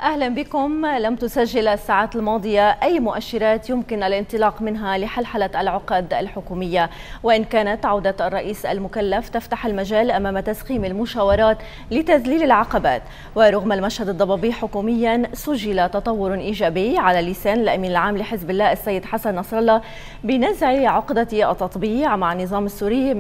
أهلا بكم. لم تسجل الساعات الماضية أي مؤشرات يمكن الانطلاق منها لحلحلة العقد الحكومية، وإن كانت عودة الرئيس المكلف تفتح المجال أمام تسخيم المشاورات لتذليل العقبات. ورغم المشهد الضبابي حكوميا، سجل تطور إيجابي على لسان الأمين العام لحزب الله السيد حسن نصر الله بنزع عقدة التطبيع مع النظام السوري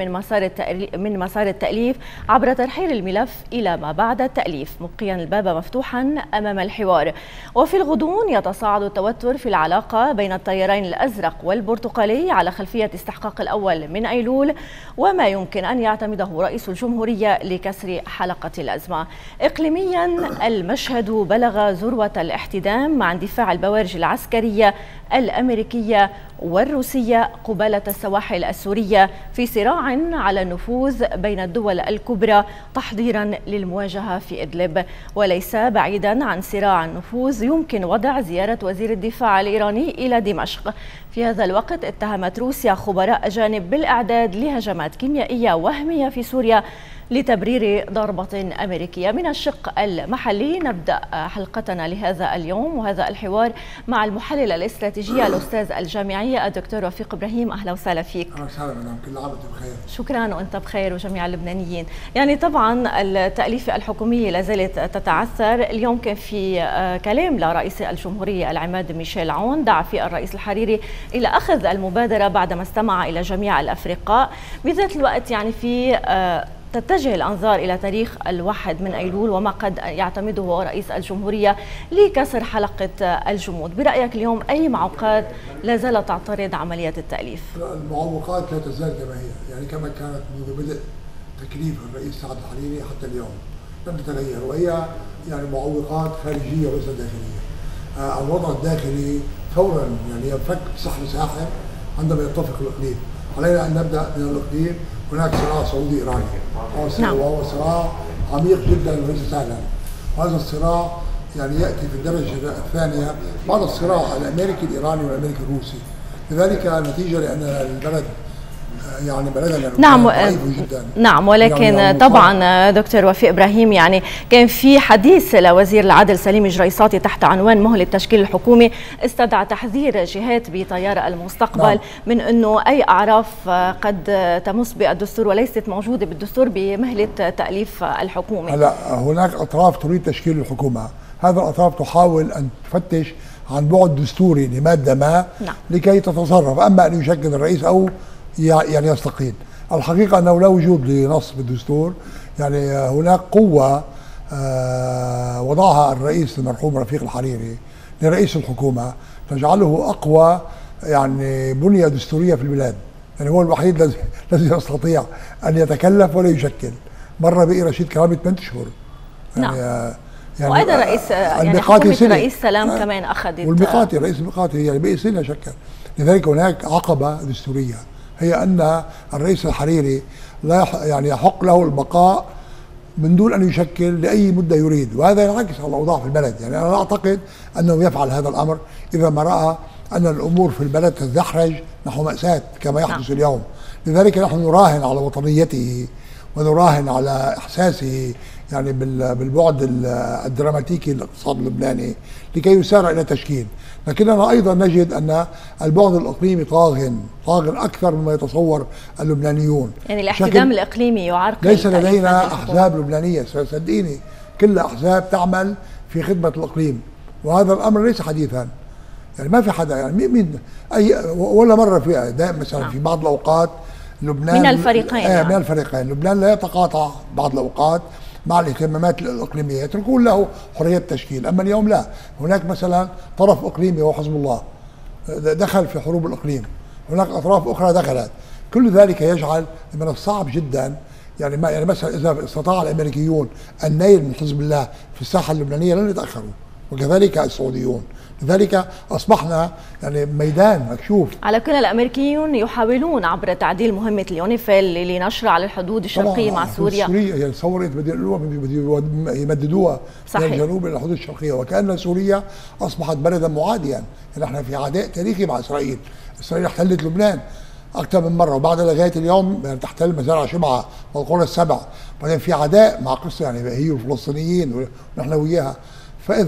من مسار التأليف عبر ترحيل الملف إلى ما بعد التأليف، مبقيا الباب مفتوحا أمام الحوار. وفي الغضون يتصاعد التوتر في العلاقة بين التيارين الأزرق والبرتقالي على خلفية استحقاق الأول من أيلول وما يمكن أن يعتمده رئيس الجمهورية لكسر حلقة الأزمة. إقليميا المشهد بلغ ذروة الاحتدام مع اندفاع البوارج العسكرية الأمريكية والروسية قبالة السواحل السورية في صراع على النفوذ بين الدول الكبرى تحضيرا للمواجهة في إدلب. وليس بعيدا عن صراع النفوذ يمكن وضع زيارة وزير الدفاع الإيراني إلى دمشق. في هذا الوقت اتهمت روسيا خبراء أجانب بالإعداد لهجمات كيميائية وهمية في سوريا لتبرير ضربة أمريكية. من الشق المحلي نبدأ حلقتنا لهذا اليوم وهذا الحوار مع المحلل الاستراتيجي الأستاذ الجامعي الدكتور وفيق إبراهيم. أهلا وسهلا فيك. أهلا وسهلا مدام، كل عام وأنت بخير. شكرا وأنت بخير وجميع اللبنانيين. يعني طبعا التأليفة الحكومية لازالت تتعثر. اليوم كان في كلام لرئيس الجمهورية العماد ميشيل عون دعا فيه الرئيس الحريري إلى أخذ المبادرة بعدما استمع إلى جميع الأفرقاء. بذات الوقت يعني في تتجه الأنظار إلى تاريخ 1 من أيلول وما قد يعتمده رئيس الجمهورية لكسر حلقة الجمود. برأيك اليوم أي معوقات لا زالت تعترض عملية التأليف؟ المعوقات لا تزال كما هي، يعني كما كانت منذ بدء تكليف الرئيس سعد الحريري حتى اليوم لم تتغير، وهي يعني معوقات خارجية وليس داخلية. الوضع الداخلي فورا يعني ينفك بسحر ساحر عندما يتفق الإقليم. علينا أن نبدأ من الإقليم. هناك صراع سعودي إيراني وهو صراع عميق جدا وليس سهلا، وهذا الصراع يعني يأتي في الدرجة الثانية بعد الصراع الأمريكي الإيراني والأمريكي الروسي. لذلك النتيجة لأن البلد يعني بلدنا ضعيف جدا. نعم، ولكن يعني طبعا دكتور وفيق إبراهيم يعني كان في حديث لوزير العدل سليم الجريصاتي تحت عنوان مهلة التشكيل الحكومي، استدعى تحذير جهات بطيار المستقبل نعم. من أنه أي أعراف قد تمس بالدستور وليست موجودة بالدستور بمهلة تأليف الحكومة. هلا هناك أطراف تريد تشكيل الحكومة، هذه الأطراف تحاول أن تفتش عن بعد دستوري لمادة ما نعم. لكي تتصرف، أما أن يشكل الرئيس أو يعني يستقيل. الحقيقة أنه لا وجود لنص بالدستور، يعني هناك قوة وضعها الرئيس المرحوم رفيق الحريري لرئيس الحكومة تجعله أقوى يعني بنية دستورية في البلاد. يعني هو الوحيد الذي يستطيع أن يتكلف ولا يشكل. مرة بقي رشيد كرامة 8 أشهر يعني نعم. يعني وأيضا رئيس يعني حكومة رئيس سلام كمان أخذت، والميقاتي رئيس الميقاتي يعني بقي سنة شكل. لذلك هناك عقبة دستورية هي أن الرئيس الحريري لا يعني يحق له البقاء من دون أن يشكل لأي مدة يريد، وهذا ينعكس على الأوضاع في البلد. يعني أنا لا أعتقد أنه يفعل هذا الأمر إذا ما رأى أن الأمور في البلد تتدحرج نحو مأساة كما يحدث اليوم. لذلك نحن نراهن على وطنيته ونراهن على إحساسه يعني بالبعد الدراماتيكي للاقتصاد اللبناني لكي يسارع إلى تشكيل. لكننا أيضا نجد أن البعد الإقليمي طاغن أكثر مما يتصور اللبنانيون. يعني الاحتدام الإقليمي يعرقل. ليس لدينا أحزاب لبنانية، صدقيني كل أحزاب تعمل في خدمة الإقليم، وهذا الأمر ليس حديثا. يعني ما في حدا يعني مين أي ولا مرة في دائما مثلا في بعض الأوقات لبنان من الفريقين من الفريقين لبنان لا يتقاطع بعض الأوقات مع الاهتمامات الإقليمية، يتركون له حرية التشكيل. أما اليوم لا، هناك مثلا طرف إقليمي وهو حزب الله دخل في حروب الإقليم، هناك أطراف أخرى دخلت. كل ذلك يجعل من الصعب جدا يعني مثلا إذا استطاع الأمريكيون النيل من حزب الله في الساحة اللبنانية لن يتأخروا، وكذلك السعوديون. لذلك أصبحنا يعني ميدان مكشوف. على كل الأمريكيون يحاولون عبر تعديل مهمة اليونيفيل لنشر على الحدود الشرقية مع سوريا. يعني تصورت بده يمددوها من الجنوب إلى الحدود الشرقية، وكأن سوريا أصبحت بلدا معاديا. يعني احنا في عداء تاريخي مع إسرائيل. إسرائيل احتلت لبنان أكثر من مرة، وبعد لغاية اليوم يعني تحتل مزارع شبعة والقرى السبع. بعدين في عداء مع قصة يعني هي الفلسطينيين ونحن وياها. فإذ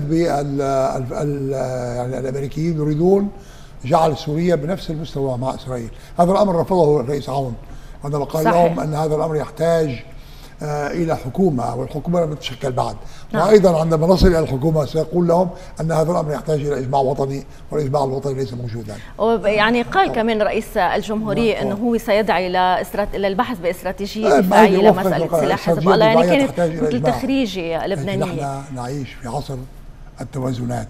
يعني الأمريكيين يريدون جعل سوريا بنفس المستوى مع إسرائيل. هذا الأمر رفضه الرئيس عون عندما قال لهم أن هذا الأمر يحتاج إلى حكومة، والحكومة لم تتشكل بعد. وأيضا عندما نصل إلى الحكومة سيقول لهم أن هذا الأمر يحتاج إلى إجماع وطني، والإجماع الوطني ليس موجودا. يعني قال كمان رئيس الجمهورية أنه هو سيدعي إلى البحث باستراتيجية دفاعية لمسألة سلاح حزب الله، يعني كانت مثل تخريجة لبنانية. نحن نعيش في عصر التوازنات،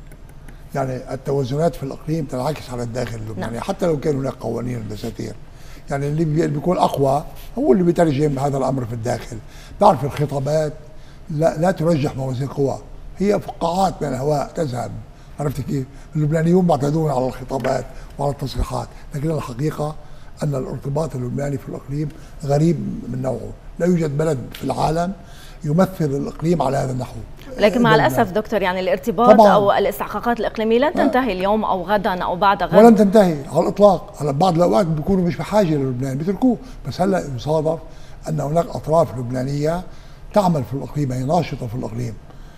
يعني التوازنات في الإقليم تنعكس على الداخل اللبناني. حتى لو كان هناك قوانين ودساتير، يعني اللي بيكون اقوى هو اللي بيترجم هذا الامر في الداخل. تعرف الخطابات لا ترجح موازين قوى، هي فقاعات من الهواء تذهب. عرفت كيف؟ اللبنانيون معتادون على الخطابات وعلى التصريحات، لكن الحقيقه ان الارتباط اللبناني في الاقليم غريب من نوعه. لا يوجد بلد في العالم يمثل الاقليم على هذا النحو. لكن مع الاسف دكتور، يعني الارتباط طبعاً او الاستحقاقات الاقليميه لن تنتهي اليوم او غدا او بعد غد، ولن تنتهي على الاطلاق. هلا بعض الاوقات بيكونوا مش بحاجه للبنان بيتركوه، بس هلا يصادف ان هناك اطراف لبنانيه تعمل في الاقليم، هي ناشطه في الاقليم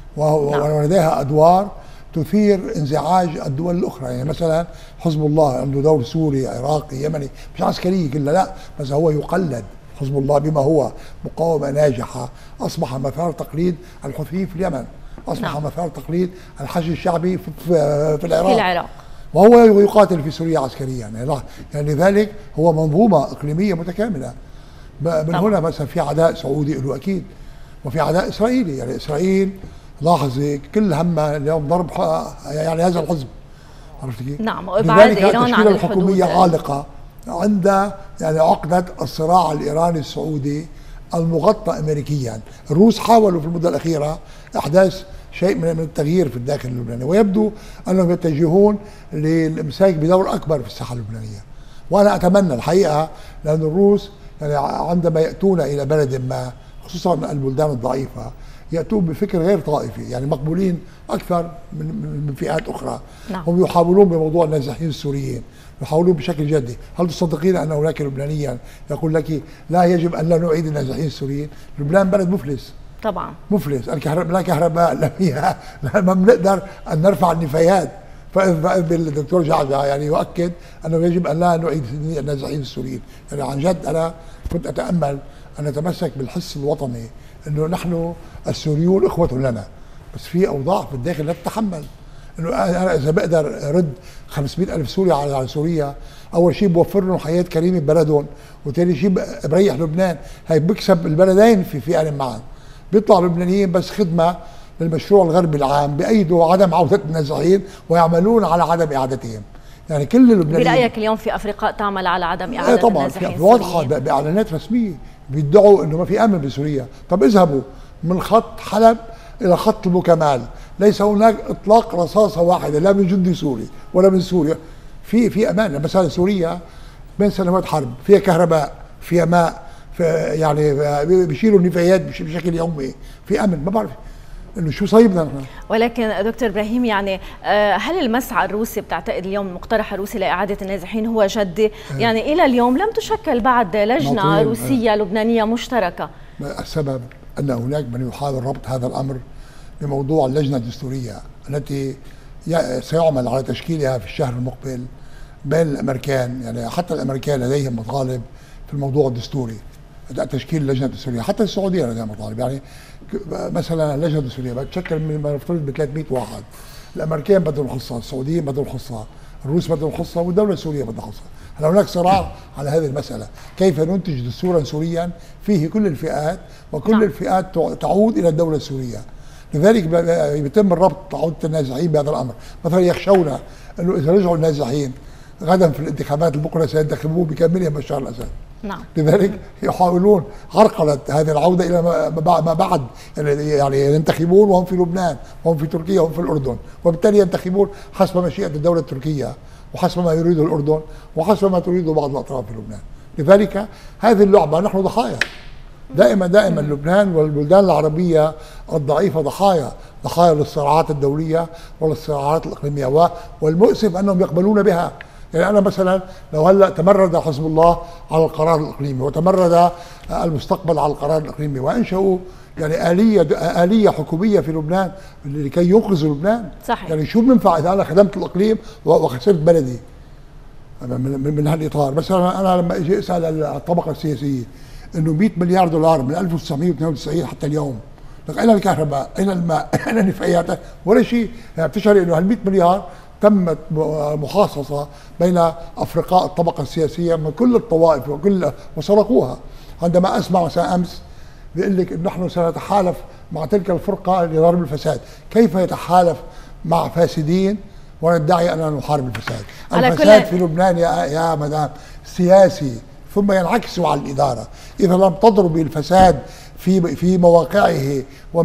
ولديها ادوار تثير انزعاج الدول الاخرى. يعني مثلا حزب الله عنده دور سوري، عراقي، يمني، مش عسكري كلها، لا، بس هو يقلد. حزب الله بما هو مقاومة ناجحة أصبح مثار تقليد الحوثيين في اليمن، أصبح مثار تقليد الحشد الشعبي في العراق، وهو يقاتل في سوريا عسكريا. يعني لذلك هو منظومة إقليمية متكاملة. من هنا مثلا في عداء سعودي له أكيد، وفي عداء إسرائيلي. يعني إسرائيل لاحظي كل همها اليوم ضرب يعني هذا الحزب، عرفت كيف؟ نعم، وإبعاد إيران عن الحكومية عالقة عند يعني عقدة الصراع الإيراني السعودي المغطى أمريكيا. الروس حاولوا في المدة الأخيرة إحداث شيء من التغيير في الداخل اللبناني، ويبدو أنهم يتجهون للإمساك بدور أكبر في الساحة اللبنانية. وأنا أتمنى الحقيقة، لأن الروس يعني عندما يأتون إلى بلد ما، خصوصا البلدان الضعيفة، يأتون بفكر غير طائفي، يعني مقبولين أكثر من فئات أخرى. هم يحاولون بموضوع النازحين السوريين، يحاولون بشكل جدي. هل تصدقين أن هناك لبنانيا يقول لك لا يجب أن لا نعيد النازحين السوريين؟ لبنان بلد مفلس طبعا، مفلس، لا كهرباء لا مياه، ما بنقدر أن نرفع النفايات. فإذ الدكتور جعجع يعني يؤكد أنه يجب أن لا نعيد النازحين السوريين. يعني عن جد أنا كنت أتأمل أن نتمسك بالحس الوطني، أنه نحن السوريون إخوة لنا، بس في أوضاع في الداخل لا تتحمل. انه انا اذا بقدر ارد 500,000 سوري على سوريا، اول شيء بوفر لهم حياه كريمه ببلدهم، وثاني شيء بريح لبنان. هي بكسب البلدين في آن معا. بيطلع اللبنانيين بس خدمه للمشروع الغربي العام، بايدوا عدم عوده النازحين ويعملون على عدم اعادتهم. يعني كل اللبنانيين. برايك اليوم في افريقيا تعمل على عدم اعاده طبعا النازحين السوريين؟ واضحه باعلانات رسميه بيدعوا انه ما في امن بسوريا. طب اذهبوا من خط حلب الى خط المكمال، ليس هناك اطلاق رصاصه واحده لا من جندي سوري ولا من سوريا. في امان. مثلا سوريا بين سنوات حرب، فيها كهرباء، فيها ماء، يعني بيشيلوا النفايات بشكل يومي، في امن. ما بعرف انه شو صايبنا نحن. ولكن دكتور ابراهيم، يعني هل المسعى الروسي بتعتقد اليوم المقترح الروسي لاعاده النازحين هو جدي؟ يعني الى اليوم لم تشكل بعد لجنه روسيه لبنانيه مشتركه. السبب ان هناك من يحاول ربط هذا الامر بموضوع اللجنة الدستورية التي سيعمل على تشكيلها في الشهر المقبل بين الأمريكان. يعني حتى الأمريكان لديهم مطالب في الموضوع الدستوري، تشكيل اللجنة الدستورية. حتى السعودية لديها مطالب. يعني مثلا اللجنة الدستورية بتشكل من نفترض ب 300 واحد. الأمريكان بدهم حصة، السعوديين بدهم حصة، الروس بدهم حصة، والدولة السورية بدها حصة. هلا هناك صراع على هذه المسألة، كيف ننتج دستورا سوريا فيه كل الفئات، وكل الفئات تعود إلى الدولة السورية. لذلك يتم الربط عودة النازحين بهذا الأمر. مثلا يخشون أنه إذا رجعوا النازحين غدا في الانتخابات البكرة سينتخبوه بكاملهم بشار الأسد. نعم. لذلك يحاولون عرقلة هذه العودة إلى ما بعد. يعني ينتخبون وهم في لبنان، وهم في تركيا، وهم في الأردن، وبالتالي ينتخبون حسب مشيئة الدولة التركية، وحسب ما يريده الأردن، وحسب ما تريده بعض الأطراف في لبنان. لذلك هذه اللعبة نحن ضحايا. دائما لبنان والبلدان العربية الضعيفة ضحايا للصراعات الدولية وللصراعات الإقليمية، والمؤسف أنهم يقبلون بها. يعني انا مثلا لو هلا تمرد حزب الله على القرار الاقليمي وتمرد المستقبل على القرار الاقليمي وانشأوا يعني آلية حكومية في لبنان لكي ينقذوا لبنان. صحيح. يعني شو بننفع اذا انا خدمت الاقليم وخسرت بلدي من هالاطار. مثلا انا لما اجي اسال الطبقه السياسيه انه 100 مليار دولار من 1992 حتى اليوم، لك اين الكهرباء؟ اين الماء؟ اين النفايات؟ ولا شيء. يعني بتشعري انه هال 100 مليار تمت مخاصصه بين افرقاء الطبقه السياسيه من كل الطوائف وسرقوها. عندما اسمع مثلا امس بيقول لك انه نحن سنتحالف مع تلك الفرقه لضرب الفساد، كيف يتحالف مع فاسدين وندعي اننا نحارب الفساد؟ الفساد في لبنان يا مدام سياسي ثم ينعكس على الاداره. اذا لم تضرب الفساد في مواقعه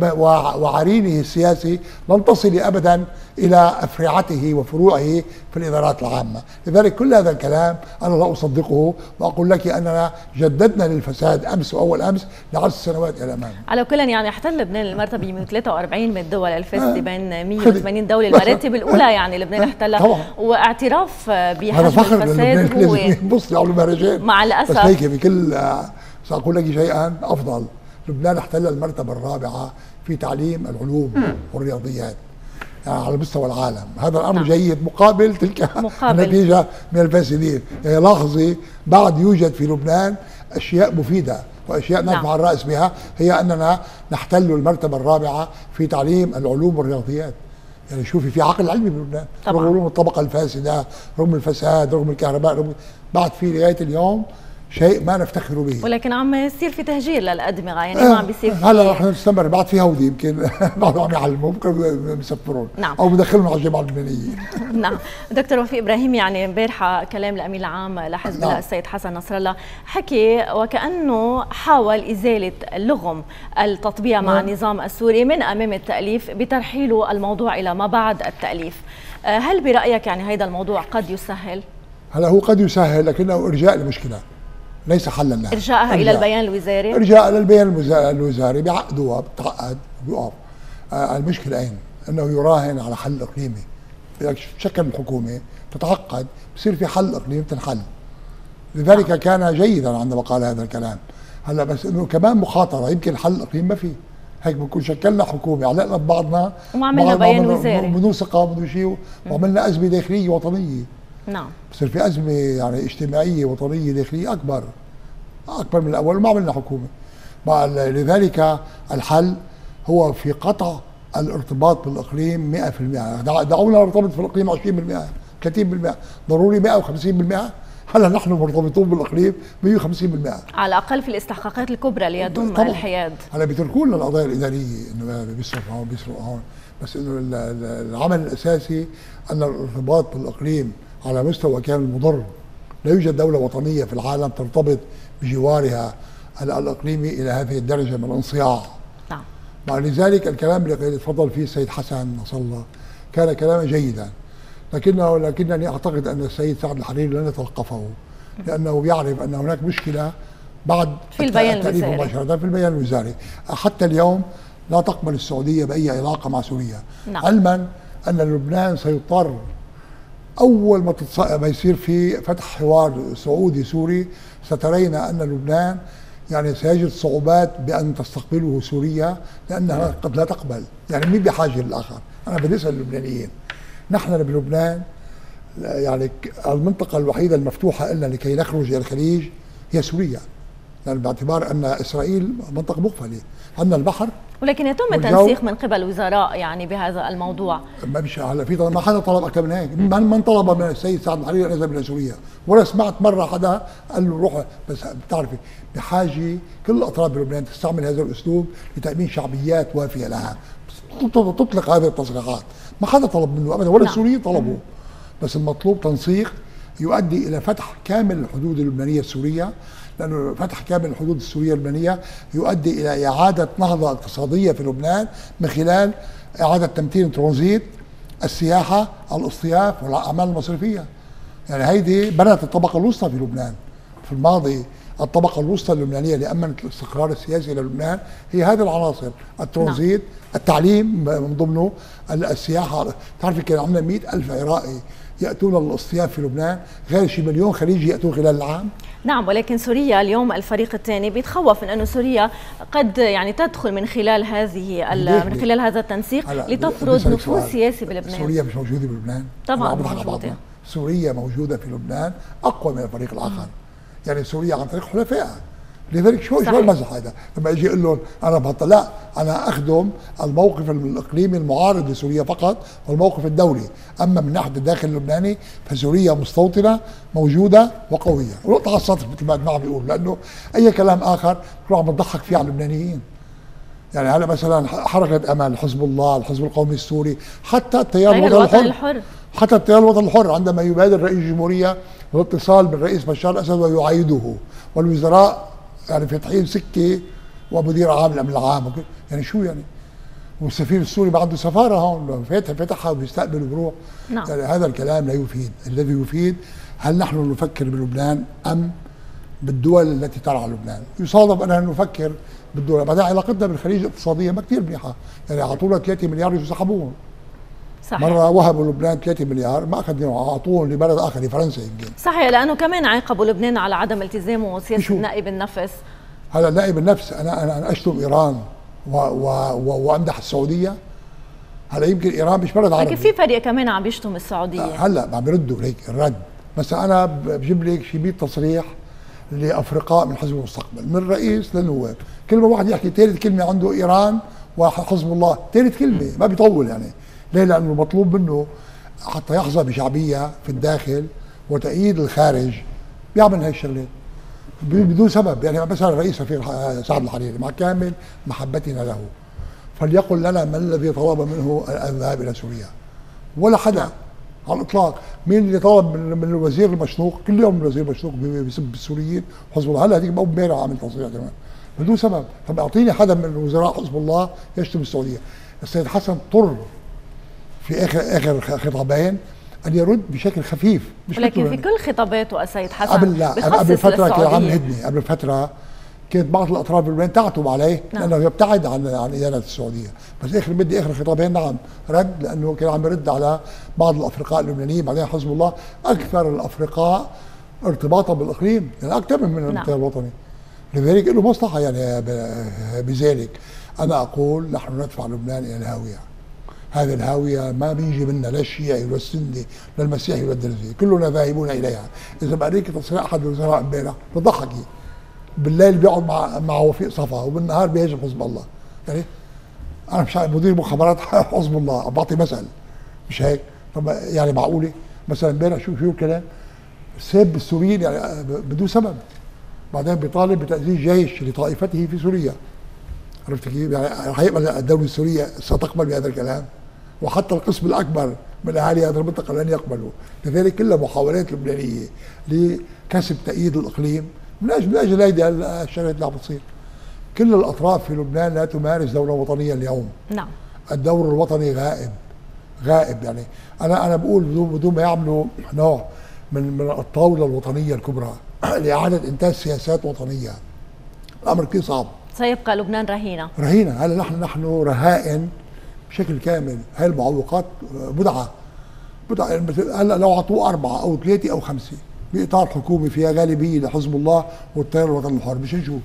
وعرينه السياسي لن تصلي ابدا الى افرعته وفروعه في الادارات العامه. لذلك كل هذا الكلام انا لا اصدقه، واقول لك اننا جددنا للفساد امس واول امس ل10 سنوات الى الامام. على كل يعني احتل لبنان المرتبه 143 من الدول الفاسده بين 180 دوله، المراتب الاولى يعني لبنان احتلها، واعتراف بحجم الفساد هو يبص على المهرجان مع الاسف. بس هيك بكل ساقول لك شيئا افضل، لبنان احتل المرتبة الرابعة في تعليم العلوم والرياضيات يعني على مستوى العالم. هذا الأمر جيد مقابل تلك النتيجة من الفاسدين. يعني لاحظي بعد يوجد في لبنان أشياء مفيدة وأشياء نرفع الرأس بها، هي أننا نحتل المرتبة الرابعة في تعليم العلوم والرياضيات. يعني شوفي في عقل علمي بلبنان رغم الطبقة الفاسدة، رغم الفساد، رغم الكهرباء، بعد في لغاية اليوم شيء ما نفتخر به. ولكن عم يصير في تهجير للأدمغة، يعني ما عم بيصير في هلا رح نستمر بعد في هودي يمكن بعد عم يعلموا بكره بيسفرون او بدخلهم على الجامعه اللبنانيه. نعم دكتور وفيق ابراهيم، يعني امبارحه كلام الامين العام لحزب الله السيد حسن نصر الله حكي وكانه حاول ازاله لغم التطبيع مع النظام السوري من امام التاليف بترحيله الموضوع الى ما بعد التاليف. هل برايك يعني هذا الموضوع قد يسهل؟ هلا هو قد يسهل لكنه ارجاء لمشكله ليس حلا لها. ارجاءها الى البيان الوزاري؟ ارجاء للبيان الوزاري بيعقدوها بتعقد بيقف. المشكله اين؟ انه يراهن على حل اقليمي. شكل الحكومه تتعقد بصير في حل اقليمي بتنحل. لذلك كان جيدا عندما قال هذا الكلام. هلا بس انه كمان مخاطره، يمكن حل اقليم ما في. هيك بنكون شكلنا حكومه علقنا ببعضنا وما عملنا بيان وزاري بدون ثقه بدون شيء، وعملنا ازمه داخليه وطنيه. نعم. بصير في ازمه يعني اجتماعيه وطنيه داخليه اكبر من الاول وما عملنا حكومه. لذلك الحل هو في قطع الارتباط بالاقليم 100%. دعونا نرتبط في الاقليم 20%، 30%، ضروري 150%. هلا نحن مرتبطون بالاقليم 150%. على الاقل في الاستحقاقات الكبرى اللي يضم الحياد. هلا بيتركوا لنا القضايا الاداريه انه بيصرف هون بيصرف هون، بس انه العمل الاساسي ان الارتباط بالاقليم على مستوى كامل مضر. لا يوجد دوله وطنيه في العالم ترتبط بجوارها الاقليمي الى هذه الدرجه من الانصياع. نعم. لذلك الكلام اللي تفضل فيه السيد حسن نصر الله كان كلاما جيدا، لكنني اعتقد ان السيد سعد الحريري لن يتوقفه، لانه يعرف ان هناك مشكله بعد في البيان الوزاري مباشره في البيان الوزاري. حتى اليوم لا تقبل السعوديه باي علاقه مع سوريا. نعم. علما ان لبنان سيضطر اول ما يصير في فتح حوار سعودي سوري، سترين ان لبنان يعني سيجد صعوبات بان تستقبله سوريا، لانها قد لا تقبل. يعني مين بحاجه للاخر؟ انا بدي اسال اللبنانيين. نحن بلبنان يعني المنطقه الوحيده المفتوحه لنا لكي نخرج الى الخليج هي سوريا، يعني باعتبار ان اسرائيل منطقه مقفله. عندنا البحر، ولكن يتم التنسيق من قبل الوزراء يعني بهذا الموضوع. ما مش هلا في ما حدا طلب اكثر من هيك، من طلب من السيد سعد الحريري ان يذهب الى سوريا، ولا سمعت مره حدا قال له روح. بس بتعرفي بحاجه كل الاطراف بلبنان تستعمل هذا الاسلوب لتامين شعبيات وافيه لها، تطلق هذه التصريحات. ما حدا طلب منه ابدا، ولا السوريين طلبوا. بس المطلوب تنسيق يؤدي الى فتح كامل الحدود اللبنانيه السوريه، لانه فتح كامل الحدود السوريه اللبنانيه يؤدي الى اعاده نهضه اقتصاديه في لبنان من خلال اعاده تمتين ترانزيت، السياحه، الاصطياف، والاعمال المصرفيه. يعني هيدي بنت الطبقه الوسطى في لبنان في الماضي الطبقه الوسطى اللبنانيه اللي امنت الاستقرار السياسي للبنان هي هذه العناصر، الترانزيت، من ضمنه السياحه. تعرفي كان عندنا 100,000 عراقي ياتون للاصطياف في لبنان، غير شي مليون خليجي ياتون خلال العام. نعم، ولكن سوريا اليوم الفريق الثاني بيتخوف من انه سوريا قد يعني تدخل من خلال هذا التنسيق لتفرض نفوذ سياسي بلبنان. سوريا مش موجوده بلبنان؟ طبعا موجوده. سوريا موجوده في لبنان اقوى من الفريق الاخر. يعني سوريا عن طريق حلفائها. لذلك شو المزح هذا؟ لما اجي اقول لهم انا بطل، لا، انا اخدم الموقف الاقليمي المعارض لسوريا فقط والموقف الدولي، اما من ناحيه الداخل اللبناني فسوريا مستوطنه موجوده وقويه، ونقطه على السطح مثل ما عم بيقول، لانه اي كلام اخر بتروح عم بتضحك فيه على اللبنانيين. يعني هلا مثلا حركه امل، حزب الله، الحزب القومي السوري، حتى التيار الوطني الحر، حتى التيار الوطني الحر عندما يبادر رئيس الجمهوريه والاتصال بالرئيس بشار الاسد ويعايده، والوزراء يعني فاتحين سكه ومدير عام الامن العام، يعني شو يعني؟ والسفير السوري ما عنده سفاره هون، فتحها وبيستقبل وبروح. نعم. يعني هذا الكلام لا يفيد، الذي يفيد هل نحن نفكر بلبنان ام بالدول التي ترعى لبنان؟ يصادف اننا نفكر بالدول، بعدين علاقتنا بالخليج اقتصاديا ما كثير منيحه، يعني اعطونا 3 مليار يسحبوهم. صحيح. مرة وهبوا لبنان 3 مليار ما اخذوهم، اعطوهم لبلد اخر، لفرنسا يمكن. صحيح، لانه كمان عاقبوا لبنان على عدم التزامه سياسه نائب النفس. هلا نائب النفس، انا اشتم ايران وامدح السعوديه. هلا يمكن ايران مش بلد عربي، لكن في فريق كمان عم بيشتم السعوديه. هلا عم بيردوا هيك الرد. بس انا بجيب لك شي 100 تصريح لافرقاء من حزب المستقبل، من رئيس للنواب، كل ما واحد يحكي ثالث كلمه عنده ايران وحزب الله، ثالث كلمه ما بيطول. يعني ليه؟ لانه مطلوب منه حتى يحظى بشعبيه في الداخل وتأييد الخارج بيعمل هاي الشغلات بدون سبب. يعني مثلا الرئيس سعد الحريري مع كامل محبتنا له فليقل لنا ما الذي طلب منه الذهاب الى سوريا؟ ولا حدا على الاطلاق. مين اللي طلب من الوزير المشنوق؟ كل يوم الوزير المشنوق بيسب السوريين وحزب الله. هلا هذيك امبارح عامل تصريح كمان بدون سبب. طب اعطيني حدا من وزراء حزب الله يشتم السعوديه. السيد حسن اضطر في اخر خطابين ان يرد بشكل خفيف، مش ولكن في كل خطاباته السيد حسن قبل فتره كان عم يهدني، قبل فتره كانت بعض الاطراف بلبنان تعتب عليه لانه يبتعد عن ادانه السعوديه، بس اخر خطابين نعم رد، لانه كان عم يرد على بعض الافرقاء اللبنانيين. بعدين حزب الله اكثر الافرقاء ارتباطا بالاقليم، يعني اكثر من التيار الوطني، لذلك له مصلحه يعني بذلك. انا اقول نحن ندفع لبنان الى الهاويه. هذه الهاويه ما بيجي منها لا الشيعي ولا السني ولا المسيحي ولا الدرزي، كلنا ذاهبون اليها. اذا بقريك تصريح احد الوزراء امبارح بضحكي، بالليل بيقعد مع وفيق صفا وبالنهار بيهاجم حزب الله. يعني انا مش مدير مخابرات حزب الله، بعطي مثل مش هيك؟ طب يعني معقوله؟ مثلا امبارح شو الكلام؟ ساب السوريين يعني بدون سبب، بعدين بيطالب بتأسيس جيش لطائفته في سوريا. عرفت كيف؟ يعني رح يقبل الدولة السورية ستقبل بهذا الكلام؟ وحتى القسم الأكبر من أهالي هذه المنطقة لن يقبلوا. لذلك كلها محاولات لبنانية لكسب تأييد الإقليم من أجل هيدي الشغلات اللي عم بتصير. كل الأطراف في لبنان لا تمارس دولة وطنية اليوم. نعم. الدور الوطني غائب. يعني أنا بقول بدون ما يعملوا نوع من الطاولة الوطنية الكبرى لإعادة إنتاج سياسات وطنية، الأمر كثير صعب. سيبقى لبنان رهينة. هلا نحن رهائن بشكل كامل. هاي المعوقات بدعة. هلا لو اعطوه 4 أو 3 أو 5 بإطار حكومي فيها غالبية لحزب الله والتيار الوطني الحر، مش نشوف.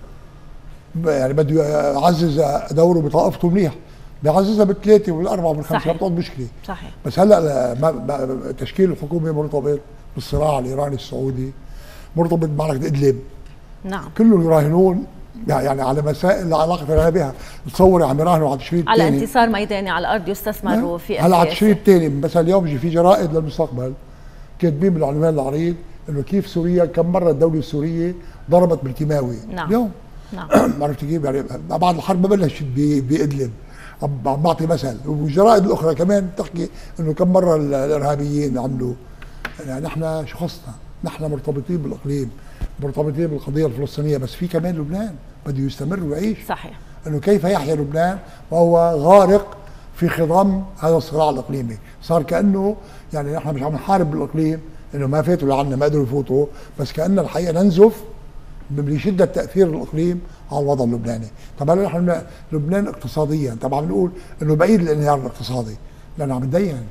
يعني بده يعزز دوره بطائفته منيح، بيعززها بال3 وال4 وال5 ما بتقعد مشكلة. صحيح. بس هلا تشكيل الحكومة مرتبط بالصراع الإيراني السعودي، مرتبط بمعركة إدلب. نعم. كلهم يراهنون يعني على مسائل لا علاقه لنا بها. تصوري عم يراهنوا على تشريد على انتصار ميداني على الارض يستثمروا في هلا على تشريد ثاني. مثلا اليوم يجي في جرائد للمستقبل كاتبين بالعنوان العريض انه كيف سوريا كم مره الدوله السوريه ضربت بالكيماوي. نعم. اليوم عرفت كيف؟ يعني بعد الحرب ما بلشت بادلب، عم بعطي مثل. والجرائد الاخرى كمان تحكي انه كم مره الارهابيين عملوا. يعني نحن شو خصنا؟ نحن مرتبطين بالاقليم، مرتبطين بالقضيه الفلسطينيه، بس في كمان لبنان بده يستمر ويعيش. صحيح. انه كيف يحيا لبنان وهو غارق في خضم هذا الصراع الاقليمي. صار كانه يعني نحن مش عم نحارب بالاقليم، انه ما فاتوا لعنا ما قدروا يفوتوا، بس كأن الحقيقه ننزف لشده تاثير الاقليم على الوضع اللبناني. طبعا نحن لبنان اقتصاديا طبعا بنقول انه بعيد الانهيار الاقتصادي، لانه عم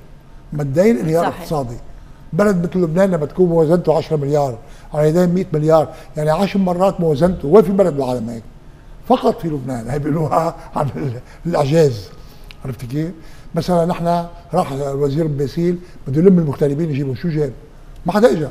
متدين انهيار اقتصادي. بلد مثل لبنان لما تكون موازنته 10 مليار على يدين 100 مليار، يعني 10 مرات موازنته. وين في بلد بالعالم هيك؟ فقط في لبنان. هي بيقولوها عن الاعجاز. عرفت كيف؟ مثلا نحن راح الوزير باسيل بده يلم المغتربين يجيبوا، شو جاب؟ ما حدا اجى،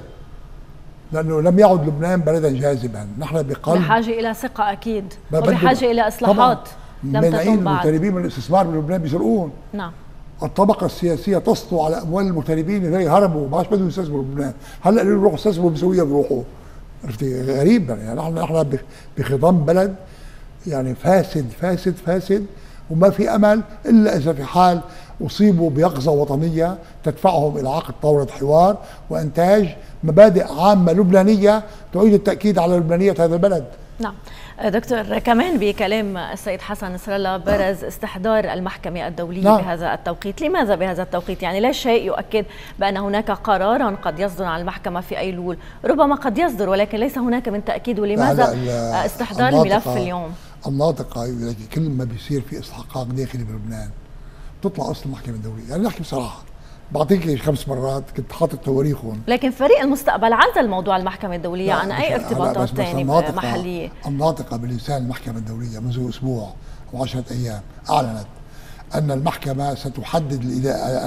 لانه لم يعد لبنان بلدا جاذبا. نحن بحاجه الى ثقه اكيد، وبحاجه الى اصلاحات لم تتم بعد. المغتربين من الاستثمار بلبنان بيسرقون. نعم. الطبقه السياسيه تسطو على اموال المغتربين، اللي هربوا ما عادش بدهم يستثمروا بلبنان، هلا اللي يروحوا يستثمروا بسوريا بيروحوا. عرفتي؟ غريب يعني. نحن بخضم بلد يعني فاسد فاسد فاسد، وما في امل الا اذا في حال اصيبوا بيقظه وطنيه تدفعهم الى عقد طاوله حوار وانتاج مبادئ عامه لبنانيه تعيد التاكيد على لبنانيه هذا البلد. نعم دكتور، كمان بكلام السيد حسن نصر الله برز استحضار المحكمة الدولية نعم. بهذا التوقيت. لماذا بهذا التوقيت؟ يعني لا شيء يؤكد بأن هناك قرارا قد يصدر عن المحكمة في أيلول، ربما قد يصدر ولكن ليس هناك من تأكيد. ولماذا استحضار الملف اليوم؟ الناطقة كل ما بيصير في استحقاق داخلي بلبنان تطلع أصل المحكمة الدولية. يعني نحكي بصراحة، بعطيك 5 مرات كنت حاطط تواريخهم، لكن فريق المستقبل عزل موضوع المحكمة الدولية عن أي ارتباطات ثانية محلية. الناطقة بلسان المحكمة الدولية منذ أسبوع و10 أيام أعلنت أن المحكمة ستحدد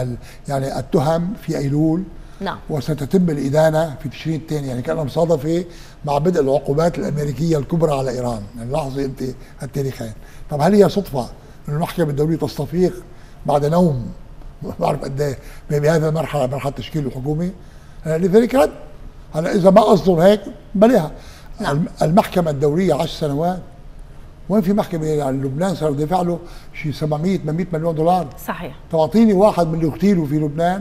يعني التهم في أيلول. نعم. وستتم الإدانة في تشرين الثاني، يعني كانها مصادفة مع بدء العقوبات الأمريكية الكبرى على إيران. يعني لاحظي أنت التاريخين. طب هل هي صدفة أن المحكمة الدولية تستفيق بعد نوم ما بعرف قد ايه بهذه المرحله، مرحله تشكيل الحكومه؟ لذلك رد. هلا اذا ما قصدهم هيك بلاها. نعم. المحكمه الدوليه 10 سنوات، وين في محكمه؟ يعني لبنان صار دافع له شيء 700 800 مليون دولار. صحيح. تعطيني واحد من اللي اغتيلوا في لبنان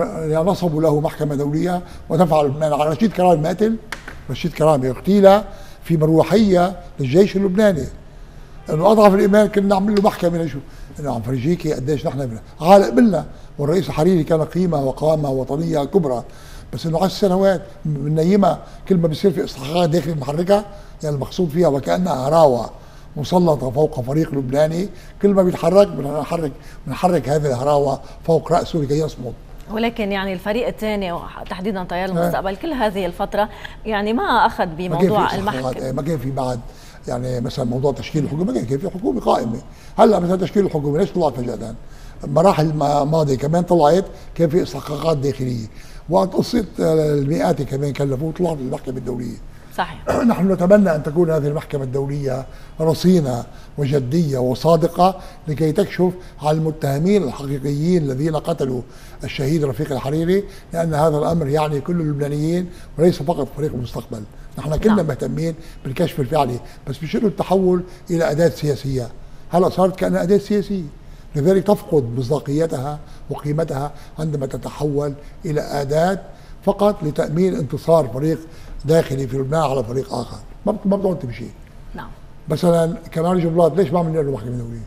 نصبوا له محكمه دوليه ودفع لبنان على رشيد كرامه المقتل. رشيد كرامه اغتيل في مروحيه للجيش اللبناني، انه اضعف الايمان كنا نعمل له محكمه لشو؟ انه عم فرجيكي قديش نحن عالق بالنا. والرئيس الحريري كان قيمه وقامه وطنيه كبرى، بس انه 10 سنوات بننيمها كل ما بيصير في استحقاقات داخل المحركه، يعني المقصود فيها وكانها هراوه مسلطه فوق فريق لبناني، كل ما بيتحرك بنحرك هذه الهراوه فوق راسه لكي يصمد. ولكن يعني الفريق الثاني وتحديدا تيار المستقبل كل هذه الفتره يعني ما اخذ بموضوع المحكمه، ما كان في بعد يعني مثلا موضوع تشكيل الحكومه، ما كان في حكومه قائمه. هلا مثلا تشكيل الحكومه ليش طلعت فجاه؟ مراحل ماضيه كمان طلعت كان في استحقاقات داخليه، وقت قصه المئات كمان كلفوه طلعت المحكمه الدوليه. صحيح. نحن نتمنى ان تكون هذه المحكمه الدوليه رصينه وجديه وصادقه لكي تكشف على المتهمين الحقيقيين الذين قتلوا الشهيد رفيق الحريري، لان هذا الامر يعني كل اللبنانيين وليس فقط فريق المستقبل. نحن كلنا مهتمين بالكشف الفعلي، بس بشأن التحول الى اداه سياسيه. هلا صارت كانها اداه سياسيه، لذلك تفقد مصداقيتها وقيمتها عندما تتحول الى اداه فقط لتامين انتصار فريق داخلي في لبنان على فريق اخر. ما بتقعد تمشي. نعم. مثلا كمال جبلات ليش ما عم له محكمه دوليه؟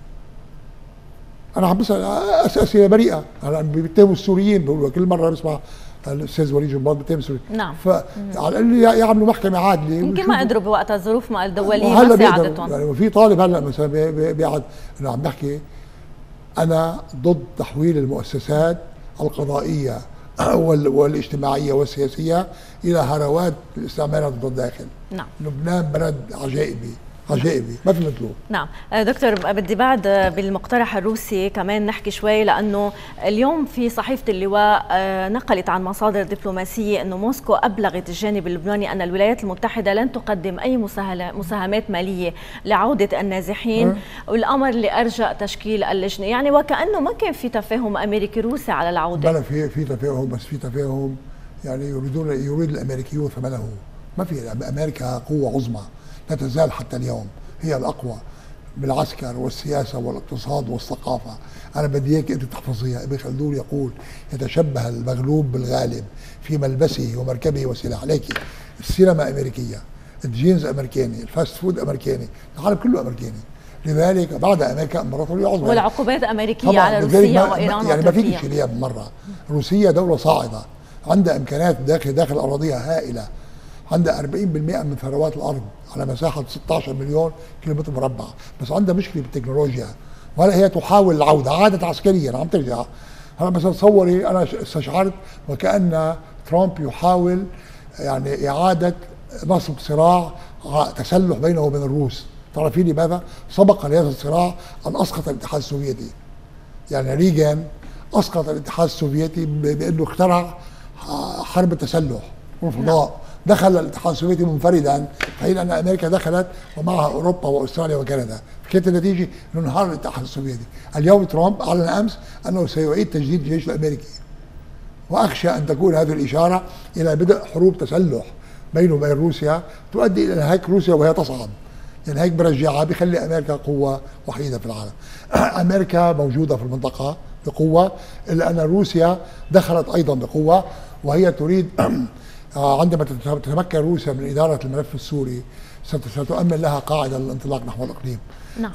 انا عم بسال اسئله بريئه. هلا بيتهموا السوريين، بقولوا كل مره بسمع الاستاذ وليد جبلات بيتهم السوريين. نعم. فعلى الاقل يعملوا محكمه عادله. يمكن ما قدروا بوقتها الظروف مع الدوليه ما ساعدتهم. يعني في طالب هلا مثلا بيقعد انه عم بحكي انا ضد تحويل المؤسسات القضائيه والاجتماعيه والسياسيه الى هروات الاستعمارات ضد الداخل. نعم. لبنان بلد عجائبي ما في مثله. نعم دكتور، بدي بعد بالمقترح الروسي كمان نحكي شوي، لانه اليوم في صحيفه اللواء نقلت عن مصادر دبلوماسيه انه موسكو ابلغت الجانب اللبناني ان الولايات المتحده لن تقدم اي مساهمات ماليه لعوده النازحين، والامر لارجاء تشكيل اللجنه، يعني وكانه ما كان في تفاهم امريكي روسي على العوده. بلا في تفاهم، بس في تفاهم يعني يريد الامريكيون ثمنه. ما في. امريكا قوه عظمى لا تزال حتى اليوم هي الأقوى بالعسكر والسياسة والاقتصاد والثقافة. أنا بدي إياك أنت تحفظيها. ابن خلدون يقول يتشبه المغلوب بالغالب في ملبسه ومركبه وسلاحه. لكن السينما أمريكية، الجينز أمريكاني، الفاست فود أمريكاني، العالم كله أمريكاني. لذلك بعد أمريكا إمبراطورية عظمى، والعقوبات أمريكية على روسيا وإيران يعني ما فيك تشيليها بالمرة. روسيا دولة صاعدة عندها إمكانات داخل أراضيها هائلة، عندها 40% من ثروات الارض على مساحه 16 مليون كيلومتر مربع، بس عندها مشكله بالتكنولوجيا، وهلا هي تحاول العوده، عادت عسكريا عم ترجع. هلا مثلا تصوري انا استشعرت وكأن ترامب يحاول يعني اعاده نصب صراع تسلح بينه وبين الروس. تعرفين لماذا؟ سبق لهذا الصراع ان اسقط الاتحاد السوفيتي. يعني ريغان اسقط الاتحاد السوفيتي بانه اخترع حرب التسلح والفضاء. دخل الاتحاد السوفيتي منفردا، في حين ان امريكا دخلت ومعها اوروبا واستراليا وكندا، فكانت النتيجه انه انهار الاتحاد السوفيتي. اليوم ترامب اعلن امس انه سيعيد تجديد الجيش الامريكي، واخشى ان تكون هذه الاشاره الى بدء حروب تسلح بينه وبين روسيا تؤدي الى انهاك روسيا وهي تصعد. يعني هيك برجعها، بيخلي امريكا قوه وحيده في العالم. امريكا موجوده في المنطقه بقوه، الا ان روسيا دخلت ايضا بقوه، وهي تريد عندما تتمكن روسيا من اداره الملف السوري ستؤمن لها قاعده للانطلاق نحو الاقليم. نعم.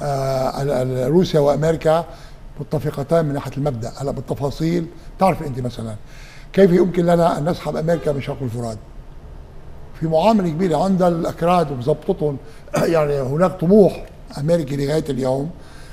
روسيا وامريكا متفقتان من ناحيه المبدا. هلا بالتفاصيل تعرف انت مثلا كيف يمكن لنا ان نسحب امريكا من شرق الفرات؟ في معامله كبيره عند الاكراد وبظبطتهم. يعني هناك طموح امريكي لغايه اليوم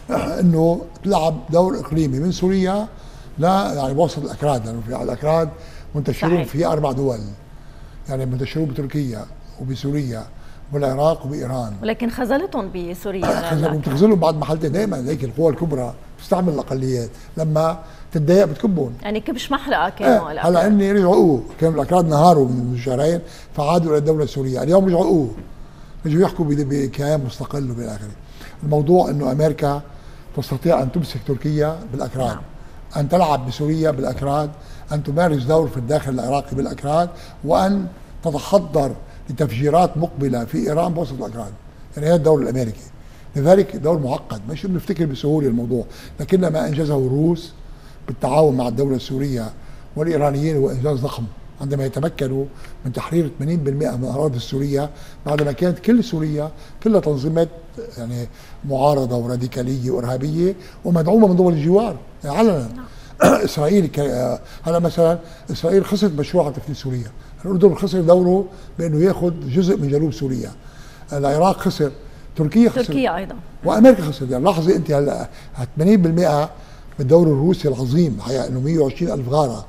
انه تلعب دور اقليمي من سوريا لا يعني بوسط الاكراد، لانه في الاكراد منتشرون في 4 دول، يعني منتشرون بتركيا وبسوريا والعراق وبايران، ولكن خذلتهم بسوريا. بتخذلهم بعد محلتين دائما. هيك القوى الكبرى بتستعمل الاقليات، لما تتضايق بتكبهم. يعني كبش محرقه كانوا هلا هن رجعوا، كانوا الاكراد نهاروا من شهرين فعادوا الى الدوله السوريه، اليوم رجعوا بيجوا يحكوا بكيان مستقل وبالى اخره. الموضوع انه امريكا تستطيع ان تمسك تركيا بالاكراد، ان تلعب بسوريا بالاكراد، ان تمارس دور في الداخل العراقي بالاكراد، وان تتحضر لتفجيرات مقبله في ايران بوسط الاكراد. يعني هذا الدور الامريكي. لذلك دور معقد، مش بنفتكر بسهوله الموضوع، لكن ما انجزه الروس بالتعاون مع الدوله السوريه والايرانيين هو انجاز ضخم، عندما يتمكنوا من تحرير 80% من الاراضي السوريه بعدما كانت كل سوريا كلها تنظيمات يعني معارضه وراديكاليه وارهابيه ومدعومه من دول الجوار يعني علنا. اسرائيل هلا مثلا اسرائيل خسرت مشروع تفتيت سوريا، الاردن خسر دوره بانه ياخذ جزء من جنوب سوريا، العراق خسر، تركيا ايضا، وامريكا خسرت. يعني لاحظي انت هلا 80% من الدور الروسي العظيم الحقيقه انه 120,000 غاره